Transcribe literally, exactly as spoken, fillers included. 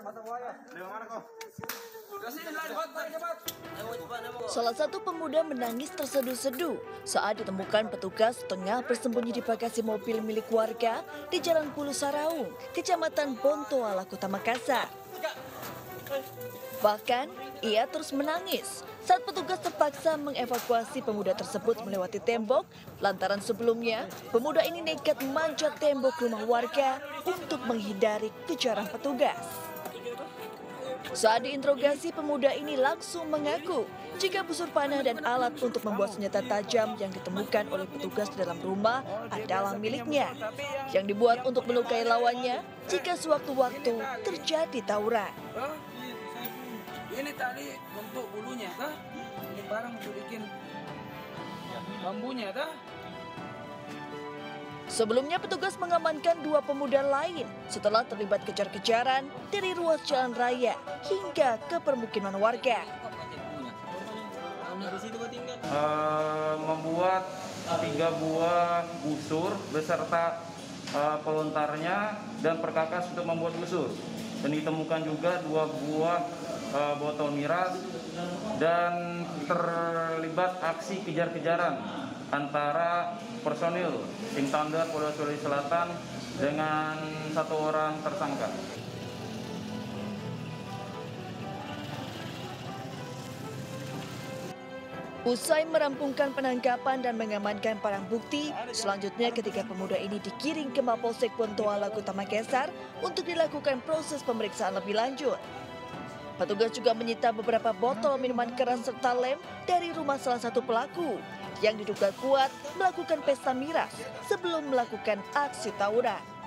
Salah satu pemuda menangis terseduh-seduh saat ditemukan petugas tengah bersembunyi di bagasi mobil milik warga di Jalan Pulu Saraung, Kecamatan Bontoala, Kota Makassar. Bahkan, ia terus menangis saat petugas terpaksa mengevakuasi pemuda tersebut melewati tembok lantaran sebelumnya pemuda ini nekat manjat tembok rumah warga untuk menghindari kejaran petugas. Saat diinterogasi, pemuda ini langsung mengaku jika busur panah dan alat untuk membuat senjata tajam yang ditemukan oleh petugas di dalam rumah adalah miliknya, yang dibuat untuk melukai lawannya jika sewaktu-waktu terjadi tawuran. Ini tadi untuk bulunya, kah? Ini barang untuk bikin bambunya, kah? Sebelumnya petugas mengamankan dua pemuda lain setelah terlibat kejar-kejaran dari ruas jalan raya hingga ke permukiman warga. Uh, membuat tiga buah busur beserta uh, pelontarnya dan perkakas untuk membuat busur. Dan ditemukan juga dua buah uh, botol miras dan terlibat aksi kejar-kejaran antara personil tim Tandar Polda Sulawesi Selatan dengan satu orang tersangka. Usai merampungkan penangkapan dan mengamankan barang bukti, selanjutnya ketiga pemuda ini digiring ke Mapolsek Bontoala, Kota Makassar untuk dilakukan proses pemeriksaan lebih lanjut. Petugas juga menyita beberapa botol minuman keras serta lem dari rumah salah satu pelaku yang diduga kuat melakukan pesta miras sebelum melakukan aksi tawuran.